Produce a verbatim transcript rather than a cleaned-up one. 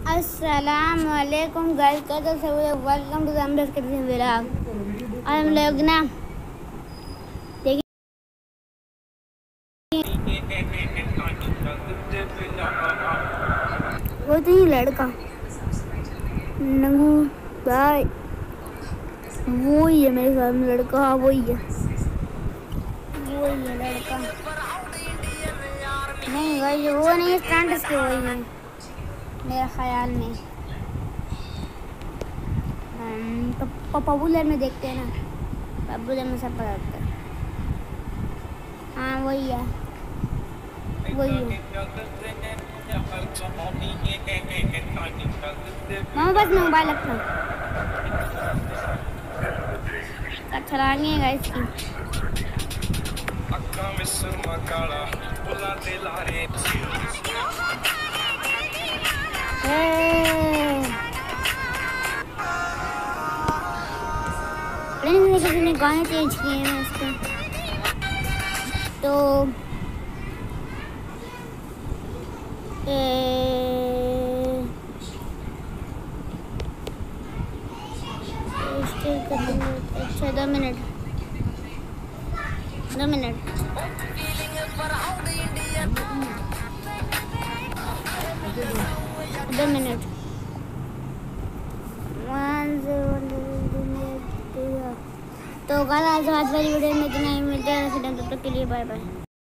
अस्सलाम वालेकुम गाइस, कैसे सब लोग? Welcome to the K vlog. और हम लोग ना देखिए वो तो ही लड़का नंगू भाई, वो ही है मेरे सामने लड़का। हाँ वो ही है, वो ही है लड़का। नहीं भाई वो नहीं है, स्टंट के वही है मेरे ख्याल में। तो पॉपुलर में देखते हैं ना, पॉपुलर में सब पता होता है। हाँ वही है, वही है। मामा बस मोबाइल अपना चलाएंगे गाइस की। किसी ने गाने चेंज किए हैं इसके, तो अच्छा दो मिनट दो मिनट दो मिनट तो कल आज वाली वीडियो में इतना ही मिलते हैं। तब तक के लिए बाय बाय।